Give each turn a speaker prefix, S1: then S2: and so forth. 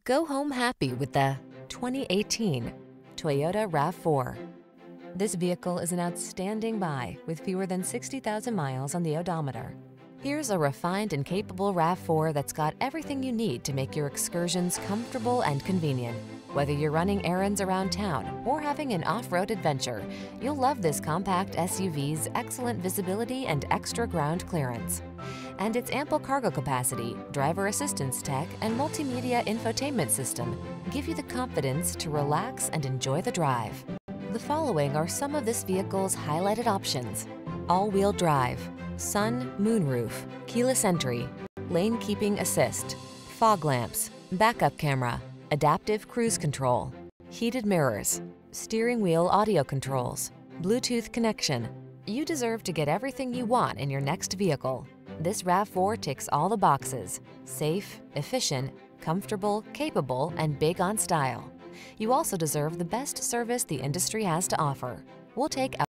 S1: Go home happy with the 2018 Toyota RAV4. This vehicle is an outstanding buy with fewer than 60,000 miles on the odometer. Here's a refined and capable RAV4 that's got everything you need to make your excursions comfortable and convenient. Whether you're running errands around town or having an off-road adventure, you'll love this compact SUV's excellent visibility and extra ground clearance. And its ample cargo capacity, driver assistance tech, and multimedia infotainment system give you the confidence to relax and enjoy the drive. The following are some of this vehicle's highlighted options: all-wheel drive, sun, moonroof, keyless entry, lane keeping assist, fog lamps, backup camera, adaptive cruise control, heated mirrors, steering wheel audio controls, Bluetooth connection. You deserve to get everything you want in your next vehicle. This RAV4 ticks all the boxes: safe, efficient, comfortable, capable, and big on style. You also deserve the best service the industry has to offer. We'll take